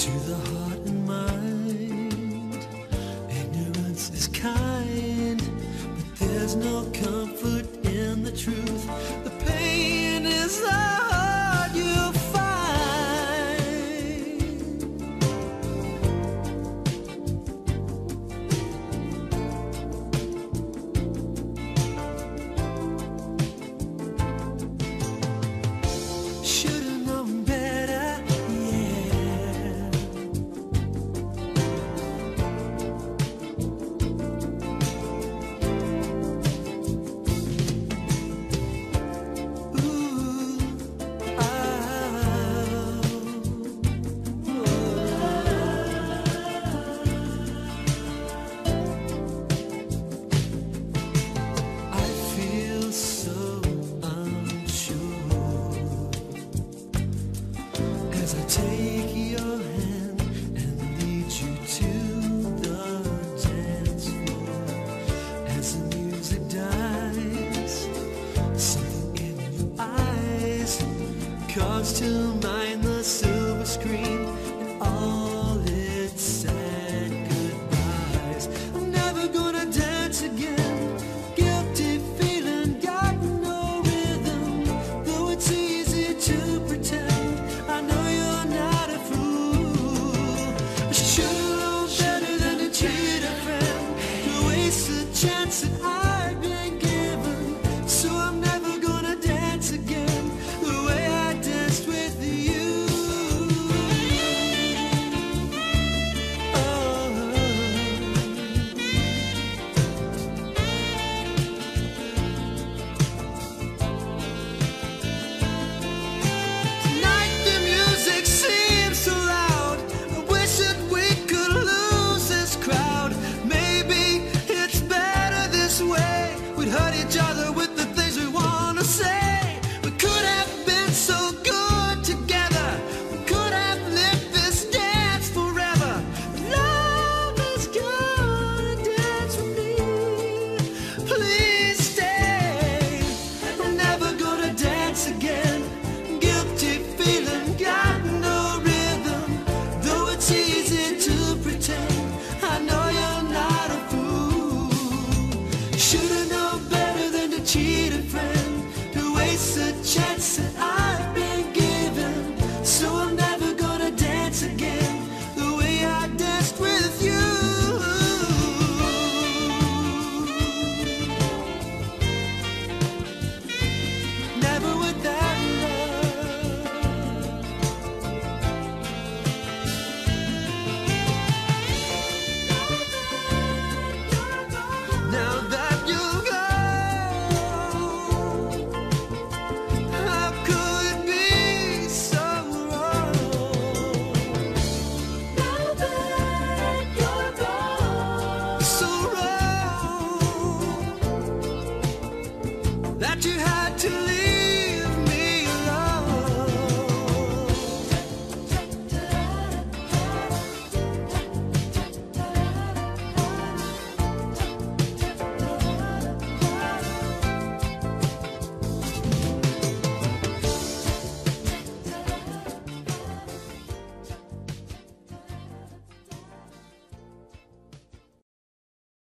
To the heart and mind, ignorance is kind, but there's no comfort in the truth. The pain is the heart you find. Should've known better, yeah. As I take your hand and lead you to the dance floor, as the music dies, something in your eyes calls to mind the silver screen and all its sad goodbyes. I'm never gonna dance again, guilty feeling, got no rhythm, though it's easy to pretend. I know you're not a fool. I should've known better than to cheat a friend, to waste the chance that I've been given. So I'm never gonna dance again the way I danced with you. Tonight the music seems so loud. I wish that we could lose this crowd. Maybe it's better this way. We'd hurt each other with the things we wanna say. We could have been so good together. We could have lived this dance forever. Love is gonna dance with me. Please stay. I'm never gonna dance again. Guilty feeling, got no rhythm, though it's easy to pretend. I know you're not a fool. Should've known better than to cheat a friend, to waste a chance that I've been given. So I'm never gonna dance again the way I danced with you. Never without love. Now that you've gone, how could it be so wrong? Now that you're gone, so wrong that you had to leave.